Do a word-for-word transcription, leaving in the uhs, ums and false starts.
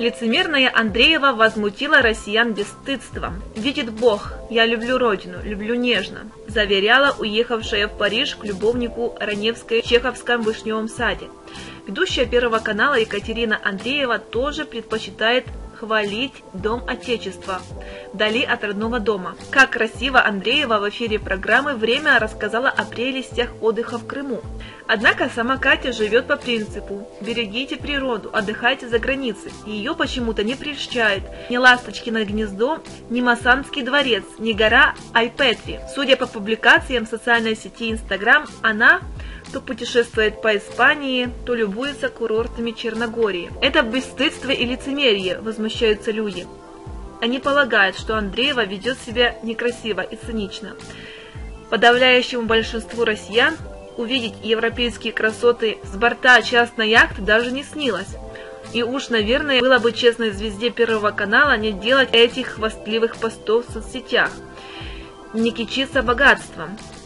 Лицемерная Андреева возмутила россиян бесстыдством. «Видит Бог, я люблю родину, люблю нежно», заверяла уехавшая в Париж к любовнику Раневской в Чеховском вишневом саде. Ведущая Первого канала Екатерина Андреева тоже предпочитает хвалить Дом Отечества вдали от родного дома. Как красиво Андреева в эфире программы «Время» рассказала о прелестях отдыха в Крыму. Однако сама Катя живет по принципу «берегите природу, отдыхайте за границей». Ее почему-то не прельщает ни Ласточкино гнездо, ни Массанский дворец, ни гора Айпетри. Судя по публикациям в социальной сети Инстаграм, она то путешествует по Испании, то любуется курортами Черногории. Это бесстыдство и лицемерие, возмущаются люди. Они полагают, что Андреева ведет себя некрасиво и цинично. Подавляющему большинству россиян увидеть европейские красоты с борта частной яхты даже не снилось. И уж, наверное, было бы честной звезде Первого канала не делать этих хвастливых постов в соцсетях, не кичиться богатством.